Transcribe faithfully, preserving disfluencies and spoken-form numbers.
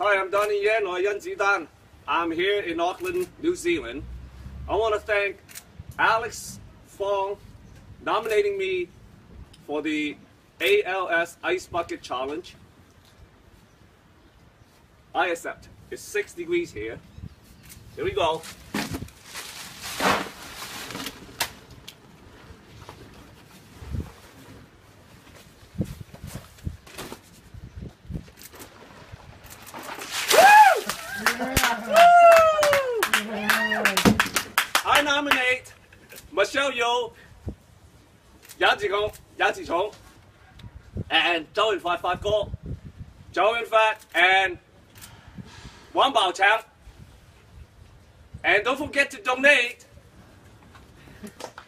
Hi, I'm Donnie Yen or Yen Zidan. I'm here in Auckland, New Zealand. I want to thank Alex Fong nominating me for the A L S Ice Bucket Challenge. I accept. It's six degrees here. Here we go. I nominate Michelle Yeoh, Yan Zikong, Yan Zichong, and Zhou Yunfat Fat Go, Zhou Yunfat, and Wang Baoqiang. And don't forget to donate.